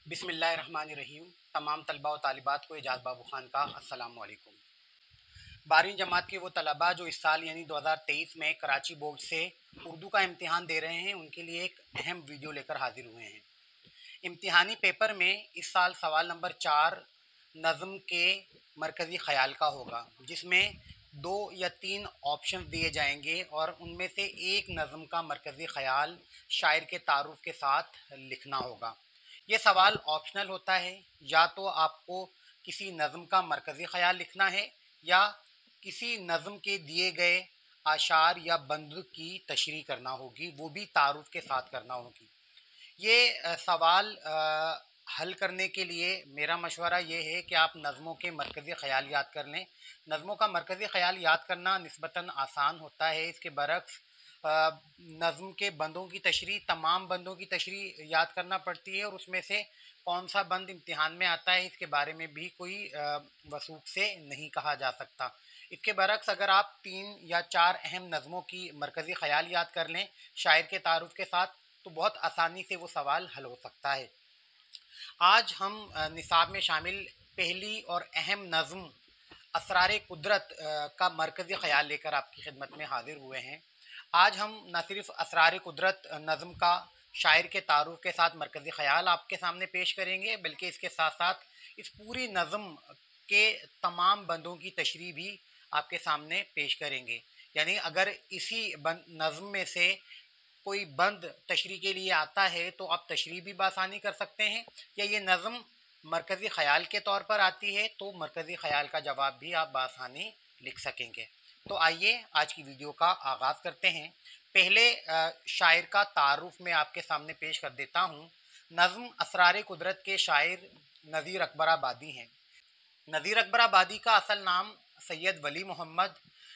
बिस्मिल्लाहिर्रहमानिर्रहीम। तमाम तलबा व तालिबात को एजाज़ बाबू ख़ान का अस्सलाम वालेकुम। 12वीं जमात के वो तलबा जो इस साल यानी 2023 में कराची बोर्ड से उर्दू का इम्तिहान दे रहे हैं, उनके लिए एक अहम वीडियो लेकर हाजिर हुए हैं। इम्तिहानी पेपर में इस साल सवाल नंबर 4 नज़्म के मरकज़ी ख़याल का होगा, जिसमें 2 या 3 ऑप्शन दिए जाएंगे और उनमें से एक नज़्म का मरकज़ी ख़याल शायर के तारुफ़ के साथ लिखना होगा। ये सवाल ऑप्शनल होता है, या तो आपको किसी नज़्म का मरकज़ी ख़याल लिखना है या किसी नज़्म के दिए गए आशार या बंद की तशरीह करना होगी, वो भी तारुफ़ के साथ करना होगी। ये सवाल हल करने के लिए मेरा मशवरा ये है कि आप नज़्मों के मरकज़ी ख़याल याद कर लें। नज़्मों का मरकज़ी ख़याल याद करना निस्बतन आसान होता है। इसके बरक्स नज़्म के बंदों की तशरीह, तमाम बंदों की तशरीह याद करना पड़ती है और उसमें से कौन सा बंद इम्तिहान में आता है इसके बारे में भी कोई वसूख से नहीं कहा जा सकता। इसके बरक्स अगर आप 3 या 4 अहम नज़्मों की मरकज़ी ख़याल याद कर लें शायर के तारुफ़ के साथ, तो बहुत आसानी से वो सवाल हल हो सकता है। आज हम निसाब में शामिल पहली और अहम नज़्म असरार कुदरत का मरकज़ी ख़याल लेकर आपकी खिदमत में हाजिर हुए हैं। आज हम न सिर्फ असरार कुदरत नज़्म का शायर के तारुफ़ के साथ मरकज़ी ख़याल आपके सामने पेश करेंगे, बल्कि इसके साथ साथ इस पूरी नज़्म के तमाम बंदों की तशरीह भी आपके सामने पेश करेंगे। यानी अगर इसी नज़्म में से कोई बंद तशरीह के लिए आता है तो आप तशरीह भी बासानी कर सकते हैं, या ये नज़्म मरकज़ी ख़याल के तौर पर आती है तो मरकज़ी ख़याल का जवाब भी आप बासानी लिख सकेंगे। तो आइए आज की वीडियो का आगाज़ करते हैं। पहले शायर का तारुफ़ मैं आपके सामने पेश कर देता हूँ। नज़्म असरार कुदरत के शायर नज़ीर अकबर आबादी हैं। नज़ीर अकबर आबादी का असल नाम सैयद वली मोहम्मद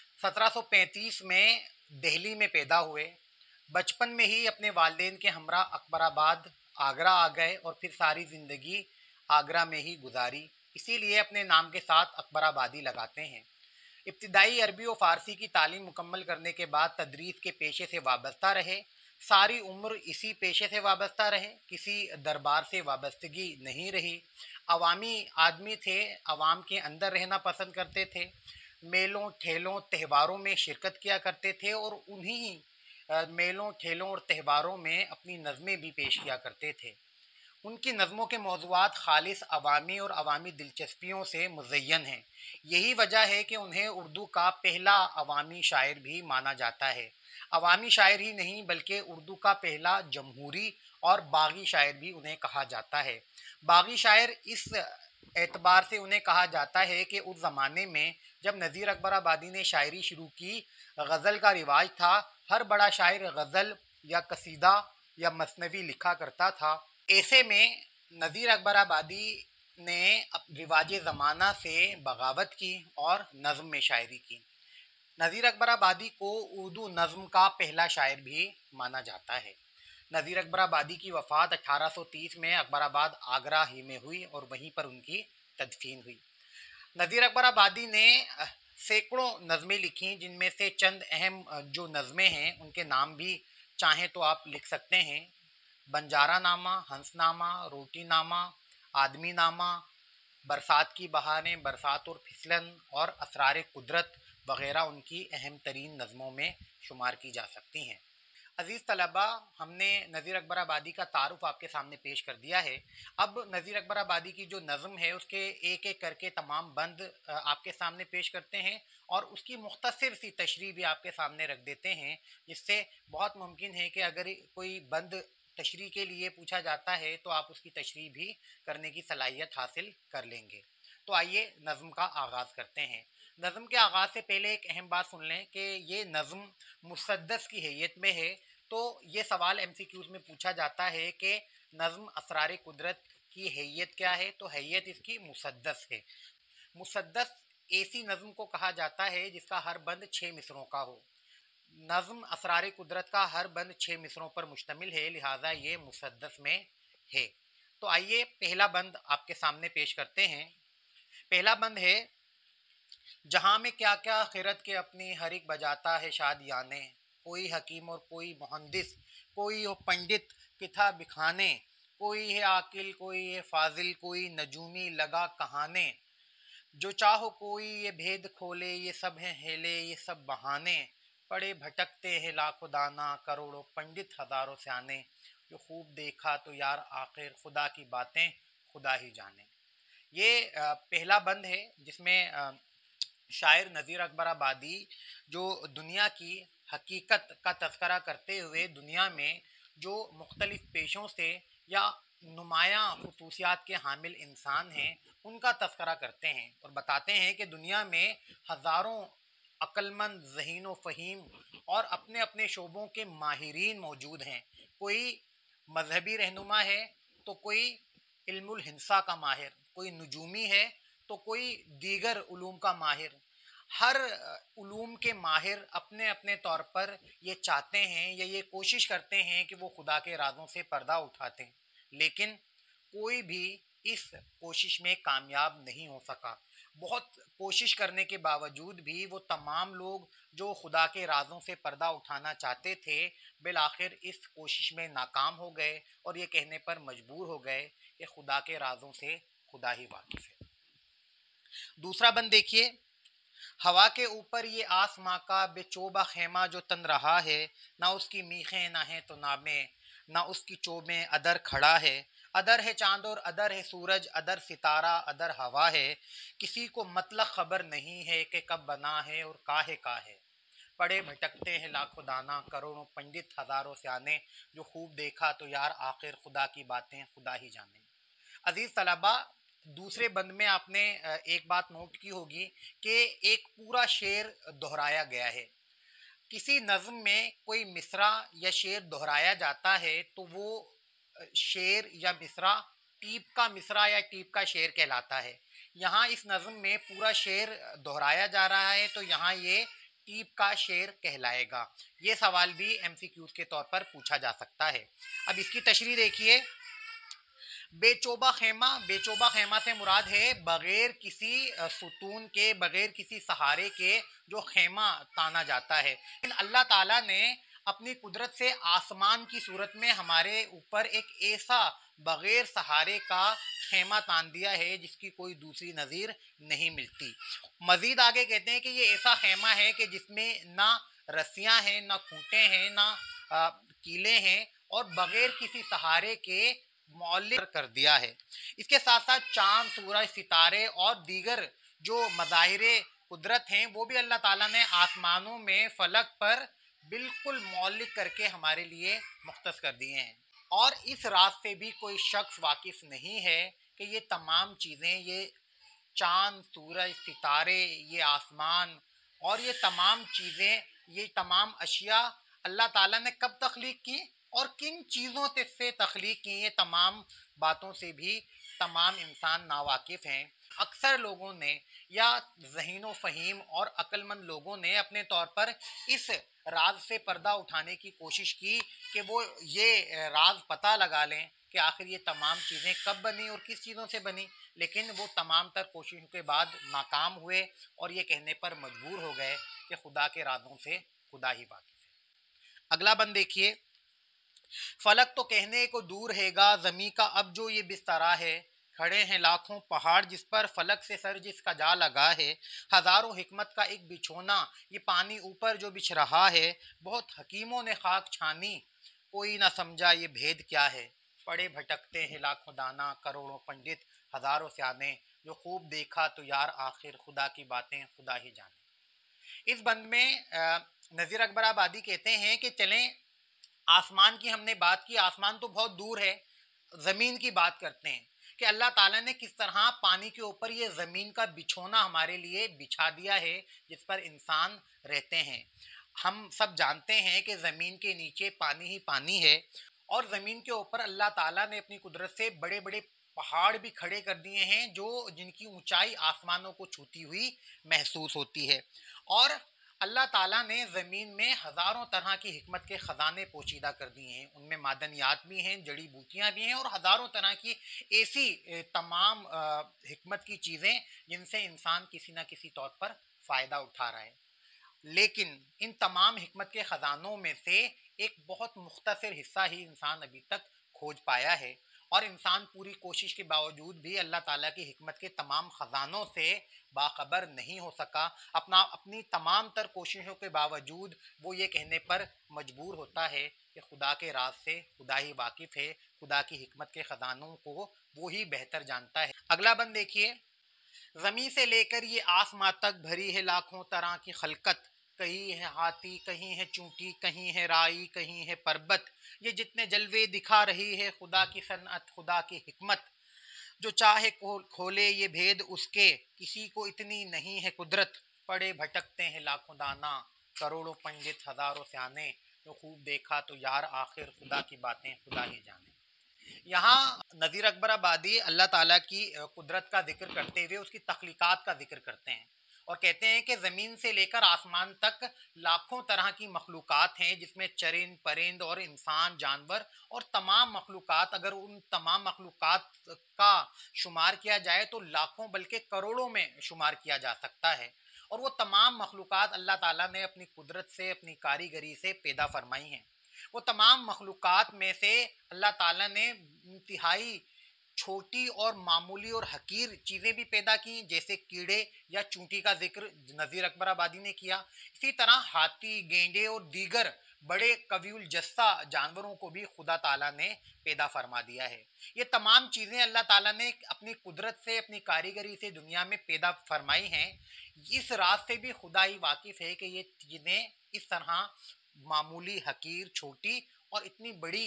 1735 में दिल्ली में पैदा हुए। बचपन में ही अपने वालिदैन के हमरा अकबराबाद आगरा आ गए और फिर सारी ज़िंदगी आगरा में ही गुजारी, इसीलिए अपने नाम के साथ अकबराबादी लगाते हैं। इब्तिदाई अरबी और फ़ारसी की तालीम मुकम्मल करने के बाद तदरीस के पेशे से वाबस्ता रहे। सारी उम्र इसी पेशे से वाबस्ता रहे, किसी दरबार से वाबस्तगी नहीं रही। अवामी आदमी थे, अवाम के अंदर रहना पसंद करते थे। मेलों ठेलों त्योहारों में शिरकत किया करते थे और उन्हीं मेलों ठेलों और त्योहारों में अपनी नज़में भी पेश किया करते थे। उनकी नज़मों के मौज़ूआत खालिस अवामी और अवामी दिलचस्पियों से मुज़य्यन हैं। यही वजह है कि उन्हें उर्दू का पहला अवामी शायर भी माना जाता है। अवामी शायर ही नहीं बल्कि उर्दू का पहला जमहूरी और बागी शायर भी उन्हें कहा जाता है। बागी शायर इस एतबार से उन्हें कहा जाता है कि उस ज़माने में जब नज़ीर अकबर आबादी ने शायरी शुरू की, गज़ल का रिवाज था। हर बड़ा शायर गज़ल या कसीदा या मसनवी लिखा करता था। ऐसे में नज़ीर अकबर आबादी ने रिवाज ज़माना से बगावत की और नज़्म में शायरी की। नज़ीर अकबर आबादी को उर्दू नज़्म का पहला शायर भी माना जाता है। नज़ीर अकबर आबादी की वफ़ात 1830 में अकबराबाद आगरा ही में हुई और वहीं पर उनकी तदफीन हुई। नज़ीर अकबर आबादी ने सैकड़ों नज़में लिखी, जिनमें से चंद अहम जो नज़में हैं उनके नाम भी चाहें तो आप लिख सकते हैं। बंजारा नामा, हंसनामा, रोटी नामा, आदमी नामा, बरसात की बहारें, बरसात और फिसलन और असरार कुदरत वगैरह उनकी अहम तरीन नज़मों में शुमार की जा सकती हैं। अज़ीज़ तलबा, हमने नज़ीर अकबर आबादी का तारुफ़ आपके सामने पेश कर दिया है। अब नज़ीर अकबर आबादी की जो नज़म है उसके एक एक करके तमाम बंद आपके सामने पेश करते हैं और उसकी मुख्तसर सी तशरीह भी आपके सामने रख देते हैं, जिससे बहुत मुमकिन है कि अगर कोई बंद तशरीह के लिए पूछा जाता है तो आप उसकी तशरीह भी करने की सलाहियत हासिल कर लेंगे। तो आइए नज़म का आगाज़ करते हैं। नज़म के आगाज़ से पहले एक अहम बात सुन लें कि ये नज़म मुसद्दस की हैयत में है। तो ये सवाल एमसीक्यूज़ में पूछा जाता है कि नज़म असरार कुदरत की हैयत क्या है, तो हैयत इसकी मुसद्दस है। मुसद्दस ऐसी नज़म को कहा जाता है जिसका हर बंद 6 मिसरों का हो। नज़म असरार कुदरत का हर बंद 6 मिसरों पर मुश्तमिल है, लिहाजा ये मुसद्दस में है। तो आइए पहला बंद आपके सामने पेश करते हैं। पहला बंद है, जहाँ में क्या क्या खिरत के अपनी हर एक बजाता है शादियाने, कोई हकीम और कोई मुहंदिस, कोई हो पंडित किथा बिखाने, कोई है आकिल, कोई है फाजिल, कोई नजूमी लगा कहाने, जो चाहो कोई ये भेद खोले, ये सब हैं हेले, ये सब बहाने, पड़े भटकते हैं लाखों दाना, करोड़ों पंडित हजारों स्याने, जो खूब देखा तो यार आखिर खुदा की बातें खुदा ही जाने। ये पहला बंद है जिसमें शायर नज़ीर अकबर आबादी जो दुनिया की हकीकत का तस्करा करते हुए दुनिया में जो मुख्तलिफ पेशों से या नुमायाँ खसूसियात के हामिल इंसान हैं उनका तस्करा करते हैं और बताते हैं कि दुनिया में हज़ारों अक्लमंद ज़हीन व फ़हीम और अपने अपने शोबों के माहिरीन मौजूद हैं। कोई मजहबी रहनुमा है तो कोई इल्मुल हिंसा का माहिर, कोई नजूमी है तो कोई दीगर उलूम का माहिर। हर उलूम के माहिर अपने अपने तौर पर ये चाहते हैं या ये कोशिश करते हैं कि वो खुदा के राज़ों से पर्दा उठाते हैं, लेकिन कोई भी इस कोशिश में कामयाब नहीं हो सका। बहुत कोशिश करने के बावजूद भी वो तमाम लोग जो खुदा के राज़ों से पर्दा उठाना चाहते थे बिल आखिर इस कोशिश में नाकाम हो गए और ये कहने पर मजबूर हो गए कि खुदा के राज़ों से खुदा ही वाकिफ है। दूसरा बंद देखिए, हवा के ऊपर ये आसमां का बेचोबा खेमा जो तन रहा है, ना उसकी मीखें ना है तो नामे, ना उसकी चोबें अदर खड़ा है, अदर है चांद और अदर है सूरज, अदर सितारा अदर हवा है, किसी को मतलब खबर नहीं है कि कब बना है और काहे का है, पड़े भटकते हैं लाखों दाना, करोड़ों पंडित हजारों स्याने, जो खूब देखा तो यार आखिर खुदा की बातें खुदा ही जाने। अजीज तलबा, दूसरे बंद में आपने एक बात नोट की होगी कि एक पूरा शेर दोहराया गया है। किसी नज्म में कोई मिसरा या शेर दोहराया जाता है तो वो शेर या मिसरा टीप का मिसरा या टीप का शेर कहलाता है। यहाँ इस नज्म में पूरा शेर दोहराया जा रहा है तो यहाँ ये टीप का शेर कहलाएगा। ये सवाल भी एमसीक्यूज के तौर पर पूछा जा सकता है। अब इसकी तशरीह देखिए। बेचोबा खेमा से मुराद है बगैर किसी सुतून के, बगैर किसी सहारे के जो खेमा ताना जाता है। लेकिन अल्लाह ताला ने अपनी कुदरत से आसमान की सूरत में हमारे ऊपर एक ऐसा बगैर सहारे का खेमा तान दिया है जिसकी कोई दूसरी नज़ीर नहीं मिलती। मजीद आगे कहते हैं कि ये ऐसा खेमा है कि जिसमें ना रस्सियां हैं, ना खूंटे हैं, ना कीले हैं और बगैर किसी सहारे के मौलिक कर दिया है। इसके साथ साथ चांद, सूरज, सितारे और दीगर जो मज़ाहिरे कुदरत हैं वो भी अल्लाह ताला ने आसमानों में फलक पर बिल्कुल मौलिक करके हमारे लिए मुख्तस कर दिए हैं। और इस राज से भी कोई शख्स वाकिफ नहीं है कि ये तमाम चीज़ें, ये चांद, सूरज, सितारे, ये आसमान और ये तमाम चीज़ें, ये तमाम अशिया अल्लाह ताला ने कब तख्लीक की और किन चीज़ों से तख्लीक की, ये तमाम बातों से भी तमाम इंसान नावाकिफ़ हैं। अक्सर लोगों ने या ज़हीनो फ़हीम और अक्लमंद लोगों ने अपने तौर पर इस राज से पर्दा उठाने की कोशिश की कि वो ये राज पता लगा लें कि आखिर ये तमाम चीज़ें कब बनी और किस चीज़ों से बनी, लेकिन वो तमाम तर कोशिशों के बाद नाकाम हुए और ये कहने पर मजबूर हो गए कि खुदा के राजों से खुदा ही वाकिफ है। अगला बंद देखिए। फलक तो कहने को दूर हैगा, ज़मी का अब जो ये बिस्तरा है, खड़े हैं लाखों पहाड़ जिस पर फलक से सर जिसका जा लगा है, हज़ारों हिकमत का एक बिछोना ये पानी ऊपर जो बिछ रहा है, बहुत हकीमों ने खाक छानी कोई ना समझा ये भेद क्या है, पड़े भटकते हैं लाखों दाना, करोड़ों पंडित हज़ारों स्याने, जो खूब देखा तो यार आखिर खुदा की बातें खुदा ही जाने। इस बंद में नज़ीर अकबर आबादी कहते हैं कि चलें, आसमान की हमने बात की, आसमान तो बहुत दूर है, ज़मीन की बात करते हैं कि अल्लाह ताला ने किस तरह पानी के ऊपर ये ज़मीन का बिछोना हमारे लिए बिछा दिया है जिस पर इंसान रहते हैं। हम सब जानते हैं कि ज़मीन के नीचे पानी ही पानी है और ज़मीन के ऊपर अल्लाह ताला ने अपनी कुदरत से बड़े बड़े पहाड़ भी खड़े कर दिए हैं जो जिनकी ऊंचाई आसमानों को छूती हुई महसूस होती है। और अल्लाह ताला ने ज़मीन में हज़ारों तरह की हिकमत के ख़जाने पोशीदा कर दिए हैं, उनमें मादनियात भी हैं, जड़ी बूटियाँ भी हैं और हज़ारों तरह की ऐसी तमाम हिकमत की चीज़ें जिनसे इंसान किसी न किसी तौर पर फ़ायदा उठा रहा है। लेकिन इन तमाम हिकमत के ख़जानों में से एक बहुत मुख्तसर हिस्सा ही इंसान अभी तक खोज पाया है और इंसान पूरी कोशिश के बावजूद भी अल्लाह ताला की हिकमत के तमाम ख़जानों से बाखबर नहीं हो सका। अपनी तमाम तर कोशिशों के बावजूद वो ये कहने पर मजबूर होता है कि खुदा के राज से खुदा ही वाकिफ़ है, खुदा की हिकमत के ख़जानों को वो ही बेहतर जानता है। अगला बंद देखिए, ज़मीं से लेकर ये आसमां तक भरी है लाखों तरह की खलकत, कहीं है हाथी, कहीं है चूंटी, कहीं है राई, कहीं है पर्वत, ये जितने जलवे दिखा रही है खुदा की सनअत, खुदा की हिकमत, जो चाहे खोले ये भेद उसके, किसी को इतनी नहीं है कुदरत, पड़े भटकते हैं लाखों दाना, करोड़ों पंडित हजारों स्याने, जो खूब देखा तो यार आखिर खुदा की बातें खुदा ही जाने। यहाँ नज़ीर अकबर आबादी अल्लाह ताला की कुदरत का जिक्र करते हुए उसकी तख्लीकात का जिक्र करते हैं और कहते हैं कि ज़मीन से लेकर आसमान तक लाखों तरह की मखलूक़ात हैं, जिसमें चरिंद परिंद और इंसान जानवर और तमाम मखलूक़ात, अगर उन तमाम मखलूक़ात का शुमार किया जाए तो लाखों बल्कि करोड़ों में शुमार किया जा सकता है। और वो तमाम मखलूक़ात अल्लाह ताला ने अपनी कुदरत से, अपनी कारीगरी से पैदा फरमाई हैं। वो तमाम मखलूक़ात में से अल्लाह ताला ने इंतहाई छोटी और मामूली और हकीर चीज़ें भी पैदा की, जैसे कीड़े या चूंटी का जिक्र नज़ीर अकबर आबादी ने किया। इसी तरह हाथी, गेंडे और दीगर बड़े कवीउल जस्सा जानवरों को भी खुदा ताला ने पैदा फरमा दिया है। ये तमाम चीज़ें अल्लाह ताला ने अपनी कुदरत से, अपनी कारीगरी से दुनिया में पैदा फरमाई हैं। इस राज से भी खुदा ही वाकिफ़ है कि ये चीज़ें इस तरह मामूली, हकीर, छोटी और इतनी बड़ी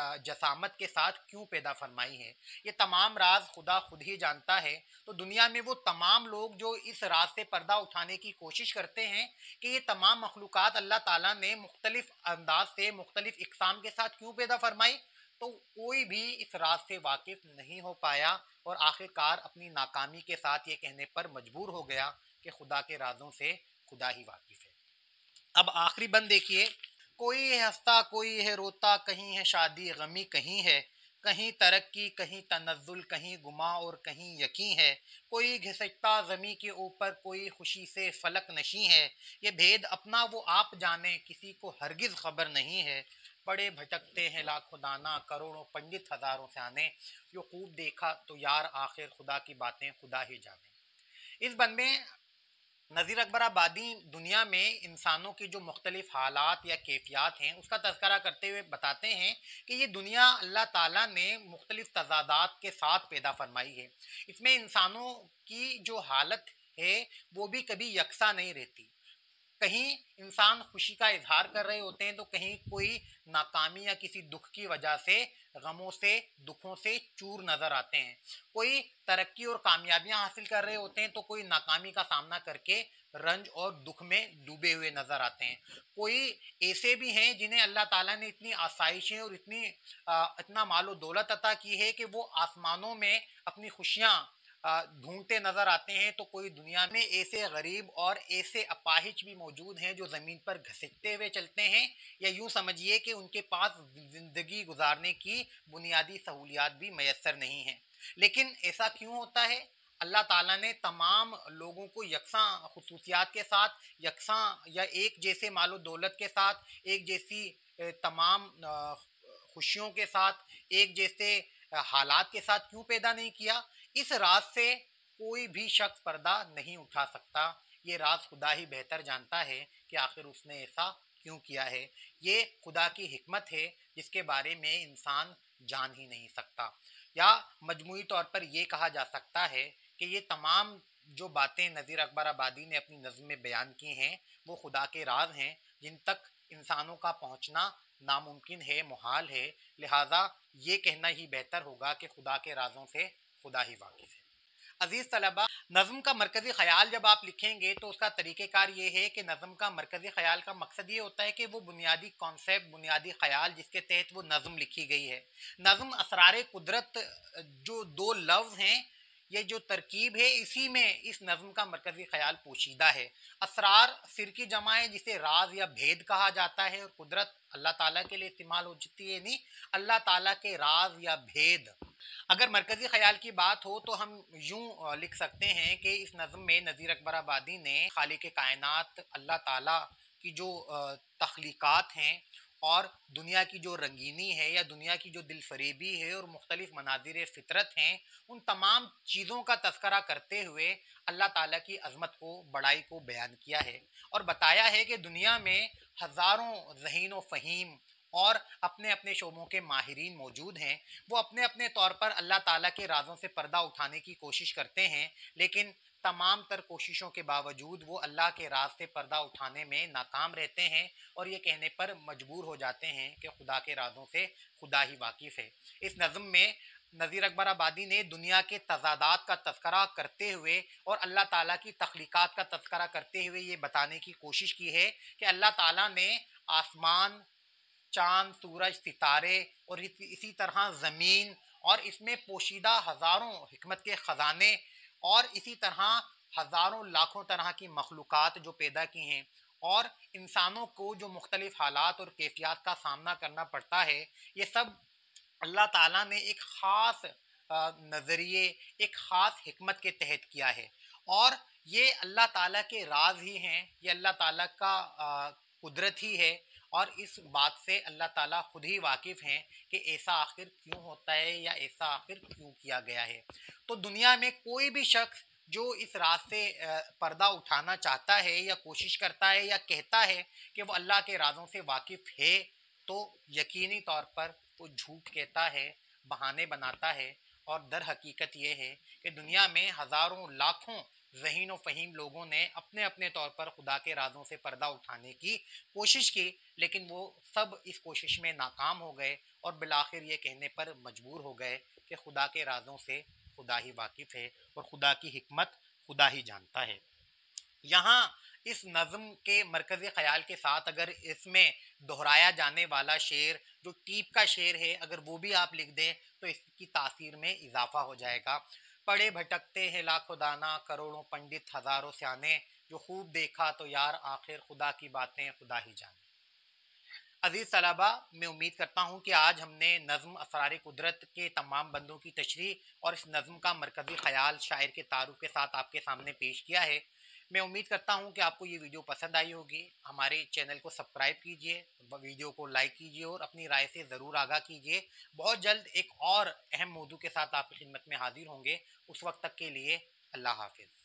जसामत के साथ क्यों पैदा फरमाई है। ये तमाम राज खुदा खुद ही जानता है। तो दुनिया में वो तमाम लोग जो इस राज से पर्दा उठाने की कोशिश करते हैं कि ये तमाम मखलूक़ात अल्लाह ताला ने मुख्तलिफ अंदाज से, मुख्तलिफ इक़साम के साथ क्यों पैदा फरमाई, तो कोई भी इस राज से वाकिफ़ नहीं हो पाया और आखिरकार अपनी नाकामी के साथ ये कहने पर मजबूर हो गया कि खुदा के राजों से खुदा ही वाकिफ़ है। अब आखिरी बंद देखिए, कोई है हंसता, कोई है रोता, कहीं है शादी गमी, कहीं है कहीं तरक्की, कहीं तनज़्ज़ुल, कहीं गुमा और कहीं यकीन है, कोई घिसटता ज़मी के ऊपर, कोई खुशी से फलक नशी है, ये भेद अपना वो आप जाने, किसी को हरगिज़ खबर नहीं है, पड़े भटकते हैं लाखों दाना, करोड़ों पंडित हज़ारों स्याने, जो खूब देखा तो यार आखिर खुदा की बातें खुदा ही जाने। इस बंद में नज़ीर अकबर आबादी दुनिया में इंसानों की जो मुख्तलिफ हालात या कैफियत हैं उसका तज़किरा करते हुए बताते हैं कि ये दुनिया अल्लाह ताला ने मुख्तलिफ तज़ादात के साथ पैदा फरमाई है। इसमें इंसानों की जो हालत है वो भी कभी यकसा नहीं रहती। कहीं इंसान खुशी का इजहार कर रहे होते हैं तो कहीं कोई नाकामी या किसी दुख की वजह से, गमों से, दुखों से चूर नजर आते हैं। कोई तरक्की और कामयाबियां हासिल कर रहे होते हैं तो कोई नाकामी का सामना करके रंज और दुख में डूबे हुए नजर आते हैं। कोई ऐसे भी हैं जिन्हें अल्लाह ताला ने इतनी आसाइशें और इतना मालो दौलत अता की है कि वो आसमानों में अपनी खुशियां ढूंढते नजर आते हैं। तो कोई दुनिया में ऐसे गरीब और ऐसे अपाहिज भी मौजूद हैं जो ज़मीन पर घसीटते हुए चलते हैं, या यूं समझिए कि उनके पास ज़िंदगी गुजारने की बुनियादी सहूलियात भी मैसर नहीं है। लेकिन ऐसा क्यों होता है? अल्लाह ताला ने तमाम लोगों को यकसा खसूसियात के साथ, यकसा या एक जैसे मालो दौलत के साथ, एक जैसी तमाम खुशियों के साथ, एक जैसे हालात के साथ क्यों पैदा नहीं किया? इस राज से कोई भी शख्स पर्दा नहीं उठा सकता। ये राज खुदा ही बेहतर जानता है कि आखिर उसने ऐसा क्यों किया है। ये खुदा की हिकमत है जिसके बारे में इंसान जान ही नहीं सकता। या मजमूई तौर पर यह कहा जा सकता है कि ये तमाम जो बातें नज़ीर अकबर आबादी ने अपनी नज़्म में बयान की हैं वो खुदा के राज हैं, जिन तक इंसानों का पहुँचना नामुमकिन है, मुहाल है। लिहाजा ये कहना ही बेहतर होगा कि खुदा के राजों से खुदा ही वाकिफ़ है। अजीज़ तलबा, नज़्म का मरकज़ी ख़याल जब आप लिखेंगे तो उसका तरीक़ेकार ये है कि नज़्म का मरकज़ी ख़याल का मकसद ये होता है कि वो बुनियादी कॉन्सेप्ट, बुनियादी ख़याल जिसके तहत वो नज़्म लिखी गई है, नज़्म असरारे कुदरत, जो दो लफ्ज़ हैं, ये जो तरकीब है, इसी में इस नज़्म का मरकज़ी ख़याल पोशीदा है। असरार सिर की जमा है जिसे राज या भेद कहा जाता है, और कुदरत अल्लाह ताला के लिए इस्तेमाल होती है, नहीं अल्लाह ताला के राज या भेद। अगर मरकज़ी ख़याल की बात हो तो हम यूं लिख सकते हैं कि इस नज़्म में नज़ीर अकबर आबादी ने खालिक कायनात अल्लाह ताला की जो तख्लीक़ात हैं और दुनिया की जो रंगीनी है या दुनिया की जो दिलफरेबी है और मुख्तलिफ मनाजिर फितरत हैं, उन तमाम चीज़ों का तस्करा करते हुए अल्लाह ताला की अज़मत को, बड़ाई को बयान किया है और बताया है कि दुनिया में हज़ारों ज़हीन व फ़हीम और अपने अपने शोबों के माहिरीन मौजूद हैं। वो अपने अपने तौर पर अल्लाह ताला के राज़ों से पर्दा उठाने की कोशिश करते हैं, लेकिन तमाम तर कोशिशों के बावजूद वो अल्लाह के राज से पर्दा उठाने में नाकाम रहते हैं और ये कहने पर मजबूर हो जाते हैं कि खुदा के राजों से खुदा ही वाकिफ़ है। इस नज़म में नज़ीर अकबर आबादी ने दुनिया के तजादात का तस्करा करते हुए और अल्लाह ताला की तख्लीक़ात का तस्करा करते हुए ये बताने की कोशिश की है कि अल्लाह ताला ने आसमान, चांद, सूरज, सितारे और इसी तरह ज़मीन और इसमें पोशीदा हज़ारों हिकमत के ख़जाने और इसी तरह हज़ारों लाखों तरह की मखलूक़ात जो पैदा की हैं और इंसानों को जो मुख्तलिफ़ हालात और कैफियत का सामना करना पड़ता है, ये सब अल्लाह ताला ने एक ख़ास नज़रिए, एक ख़ास हिकमत के तहत किया है और ये अल्लाह ताला के राज ही हैं, ये अल्लाह ताला का कुदरत ही है और इस बात से अल्लाह ताला खुद ही वाकिफ़ हैं कि ऐसा आखिर क्यों होता है या ऐसा आखिर क्यों किया गया है। तो दुनिया में कोई भी शख्स जो इस रात से पर्दा उठाना चाहता है या कोशिश करता है या कहता है कि वो अल्लाह के राज़ों से वाकिफ़ है, तो यकीनी तौर पर वो झूठ कहता है, बहाने बनाता है और दर हकीकत ये है कि दुनिया में हज़ारों लाखों ज़हीन व फ़हीम लोगों ने अपने अपने तौर पर खुदा के राज़ों से पर्दा उठाने की कोशिश की, लेकिन वो सब इस कोशिश में नाकाम हो गए और बिलाखिर ये कहने पर मजबूर हो गए कि खुदा के राज़ों से खुदा ही वाकिफ़ है और खुदा की हिकमत खुदा ही जानता है। यहाँ इस नज़म के मरकज़ी ख़याल के साथ अगर इसमें दोहराया जाने वाला शेर जो टीप का शेर है, अगर वो भी आप लिख दें तो इसकी तासीर में इजाफा हो जाएगा। पढ़े भटकते हैं लाखों दाना, करोड़ों पंडित हज़ारों स्याने, जो खूब देखा तो यार आखिर खुदा की बातें खुदा ही जाने। अजीज़ तलबा, मैं उम्मीद करता हूँ कि आज हमने नज़्म असरार कुदरत के तमाम बंदों की तशरीह और इस नज़्म का मरकज़ी ख़याल शायर के तारुफ़ के साथ आपके सामने पेश किया है। मैं उम्मीद करता हूँ कि आपको ये वीडियो पसंद आई होगी। हमारे चैनल को सब्सक्राइब कीजिए, वीडियो को लाइक कीजिए और अपनी राय से ज़रूर आगाह कीजिए। बहुत जल्द एक और अहम मौजू के साथ आपकी खिदमत में हाजिर होंगे। उस वक्त तक के लिए अल्लाह हाफिज़।